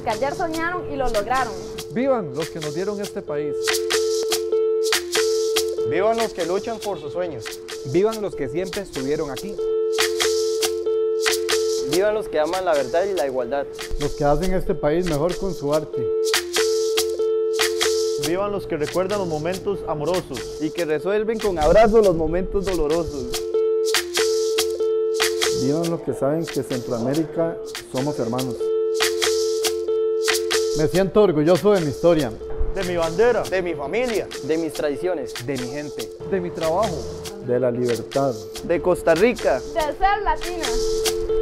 que ayer soñaron y lo lograron. ¡Vivan los que nos dieron este país! ¡Vivan los que luchan por sus sueños! ¡Vivan los que siempre estuvieron aquí! ¡Vivan los que aman la verdad y la igualdad! Los que hacen este país mejor con su arte. ¡Vivan los que recuerdan los momentos amorosos! Y que resuelven con abrazos los momentos dolorosos. Vivan los que saben que Centroamérica somos hermanos. Me siento orgulloso de mi historia. De mi bandera. De mi familia. De mis tradiciones. De mi gente. De mi trabajo. De la libertad. De Costa Rica. De ser latina.